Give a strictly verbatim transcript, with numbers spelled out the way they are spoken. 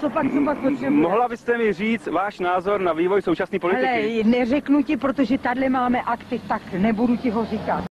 co pak, co pak potřebuje? Mohla byste mi říct váš názor na vývoj současné politiky? Hele, neřeknu ti, protože tady máme akty, tak nebudu ti ho říkat.